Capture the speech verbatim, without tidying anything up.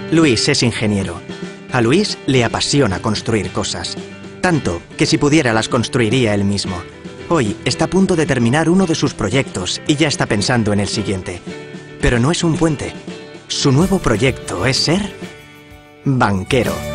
Luis es ingeniero. A Luis le apasiona construir cosas. Tanto que si pudiera las construiría él mismo. Hoy está a punto de terminar uno de sus proyectos y ya está pensando en el siguiente. Pero no es un puente. Su nuevo proyecto es ser banquero.